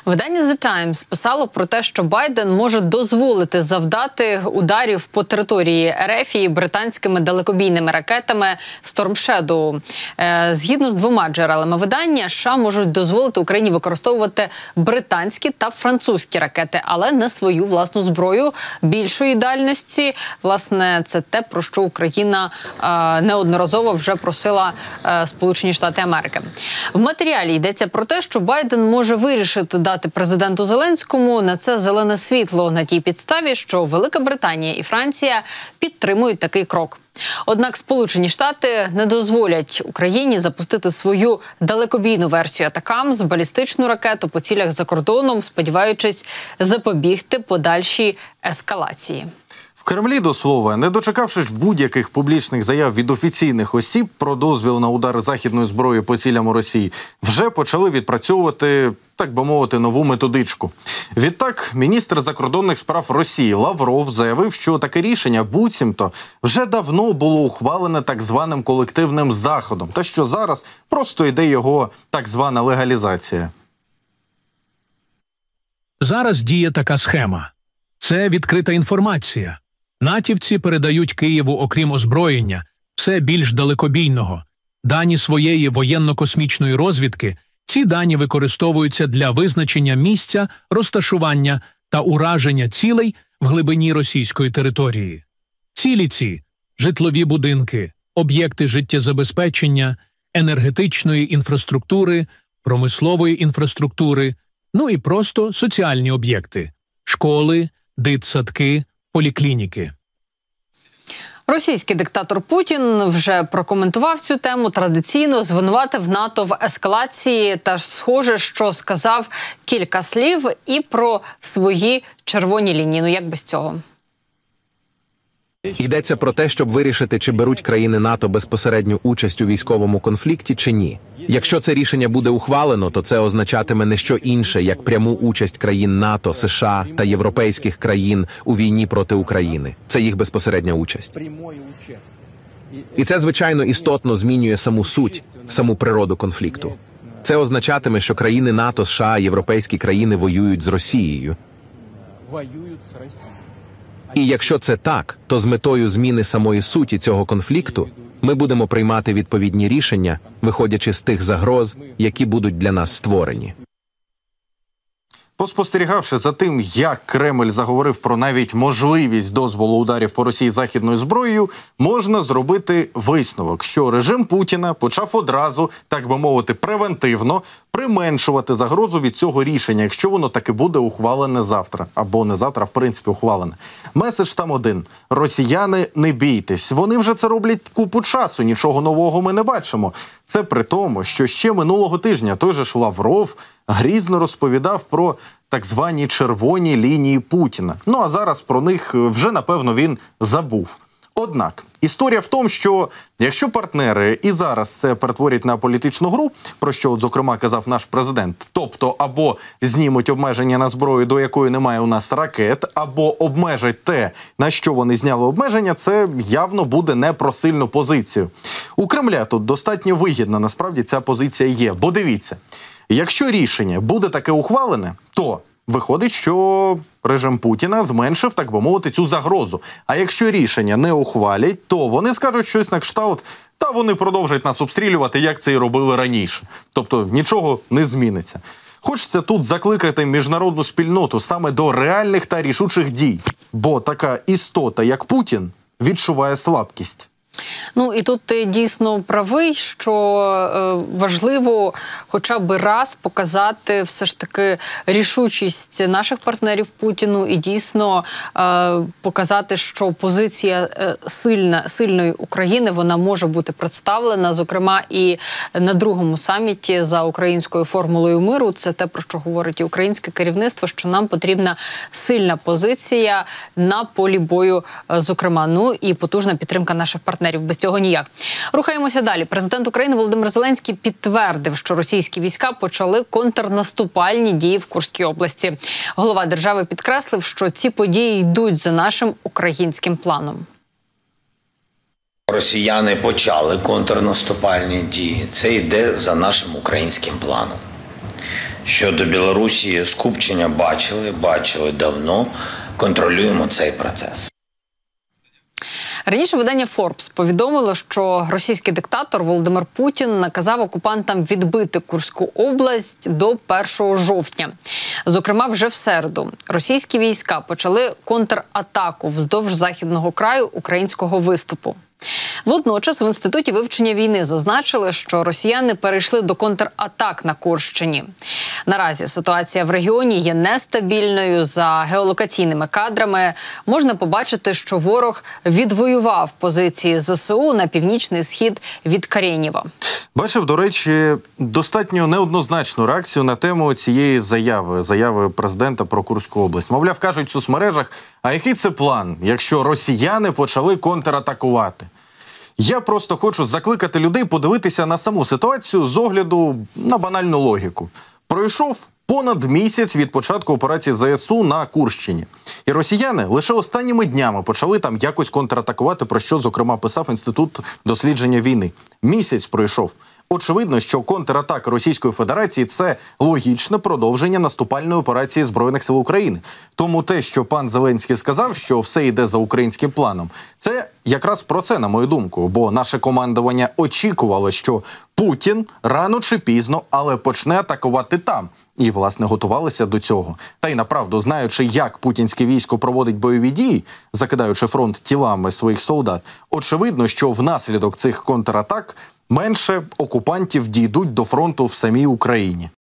Видання The Times писало про те, що Байден може дозволити завдати ударів по території РФ британськими далекобійними ракетами Storm Shadow. Згідно з двома джерелами видання, США можуть дозволити Україні використовувати британські та французькі ракети, але не свою власну зброю більшої дальності. Власне, це те, про що Україна неодноразово вже просила Сполучені Штати Америки. В матеріалі йдеться про те, що Байден може вирішити дати президенту Зеленському на це зелене світло на тій підставі, що Велика Британія і Франція підтримують такий крок. Однак Сполучені Штати не дозволять Україні запустити свою далекобійну версію «Атакамс» – балістичну ракету по цілях за кордоном, сподіваючись запобігти подальшій ескалації. В Кремлі, до слова, не дочекавшись будь-яких публічних заяв від офіційних осіб про дозвіл на удар західною зброєю по цілям у Росії, вже почали відпрацьовувати, так би мовити, нову методичку. Відтак, міністр закордонних справ Росії Лавров заявив, що таке рішення буцімто вже давно було ухвалене так званим колективним заходом, та що зараз просто йде його так звана легалізація. Зараз діє така схема. Це відкрита інформація. Натівці передають Києву, окрім озброєння, все більш далекобійного. Дані своєї воєнно-космічної розвідки, ці дані використовуються для визначення місця, розташування та ураження цілей в глибині російської території. Цілі ці – житлові будинки, об'єкти життєзабезпечення, енергетичної інфраструктури, промислової інфраструктури, ну і просто соціальні об'єкти – школи, дитсадки, поліклініки. Російський диктатор Путін вже прокоментував цю тему, традиційно звинуватив НАТО в ескалації та схоже, що сказав кілька слів і про свої червоні лінії. Ну як без цього? Йдеться про те, щоб вирішити, чи беруть країни НАТО безпосередню участь у військовому конфлікті, чи ні. Якщо це рішення буде ухвалено, то це означатиме не що інше, як пряму участь країн НАТО, США та європейських країн у війні проти України. Це їх безпосередня участь. І це, звичайно, істотно змінює саму суть, саму природу конфлікту. Це означатиме, що країни НАТО, США, європейські країни воюють з Росією. І якщо це так, то з метою зміни самої суті цього конфлікту ми будемо приймати відповідні рішення, виходячи з тих загроз, які будуть для нас створені. Поспостерігавши за тим, як Кремль заговорив про навіть можливість дозволу ударів по Росії західною зброєю, можна зробити висновок, що режим Путіна почав одразу, так би мовити, превентивно применшувати загрозу від цього рішення, якщо воно таки буде ухвалене завтра. Або не завтра, в принципі, ухвалене. Меседж там один. Росіяни, не бійтесь. Вони вже це роблять купу часу, нічого нового ми не бачимо. Це при тому, що ще минулого тижня той же ж Лавров грізно розповідав про так звані червоні лінії Путіна. Ну а зараз про них вже, напевно, він забув. Однак, історія в тому, що якщо партнери і зараз це перетворять на політичну гру, про що, от, зокрема, казав наш президент, тобто або знімуть обмеження на зброю, до якої немає у нас ракет, або обмежать те, на що вони зняли обмеження, це явно буде не про сильну позицію. У Кремля тут достатньо вигідна, насправді, ця позиція є. Бо дивіться, якщо рішення буде таке ухвалене, то виходить, що режим Путіна зменшив, так би мовити, цю загрозу. А якщо рішення не ухвалять, то вони скажуть щось на кшталт, та вони продовжать нас обстрілювати, як це і робили раніше. Тобто нічого не зміниться. Хочеться тут закликати міжнародну спільноту саме до реальних та рішучих дій. Бо така істота, як Путін, відчуває слабкість. Ну і тут ти дійсно правий, що важливо хоча б раз показати все ж таки рішучість наших партнерів Путіну і дійсно показати, що позиція сильної України, вона може бути представлена, зокрема і на другому саміті за українською формулою миру. Це те, про що говорить і українське керівництво, що нам потрібна сильна позиція на полі бою, зокрема. Ну і потужна підтримка наших партнерів. Без цього ніяк. Рухаємося далі. Президент України Володимир Зеленський підтвердив, що російські війська почали контрнаступальні дії в Курській області. Голова держави підкреслив, що ці події йдуть за нашим українським планом. Росіяни почали контрнаступальні дії. Це йде за нашим українським планом. Щодо Білорусі, скупчення бачили давно, контролюємо цей процес. Раніше видання Forbes повідомило, що російський диктатор Володимир Путін наказав окупантам відбити Курську область до 1 жовтня. Зокрема, вже в середу російські війська почали контратаку вздовж західного краю українського виступу. Водночас в Інституті вивчення війни зазначили, що росіяни перейшли до контратак на Курщині. Наразі ситуація в регіоні є нестабільною. За геолокаційними кадрами можна побачити, що ворог відвоював позиції ЗСУ на північний схід від Карєніва. Бачив, до речі, достатньо неоднозначну реакцію на тему цієї заяви президента про Курську область. Мовляв, кажуть в соцмережах, а який це план, якщо росіяни почали контратакувати? Я просто хочу закликати людей подивитися на саму ситуацію з огляду на банальну логіку. Пройшов понад місяць від початку операції ЗСУ на Курщині. І росіяни лише останніми днями почали там якось контратакувати, про що, зокрема, писав Інститут дослідження війни. Місяць пройшов. Очевидно, що контратака Російської Федерації – це логічне продовження наступальної операції Збройних сил України. Тому те, що пан Зеленський сказав, що все йде за українським планом, це якраз про це, на мою думку. Бо наше командування очікувало, що Путін рано чи пізно, але почне атакувати там. І, власне, готувалися до цього. Та й направду, знаючи, як путінське військо проводить бойові дії, закидаючи фронт тілами своїх солдат, очевидно, що внаслідок цих контратак менше окупантів дійдуть до фронту в самій Україні.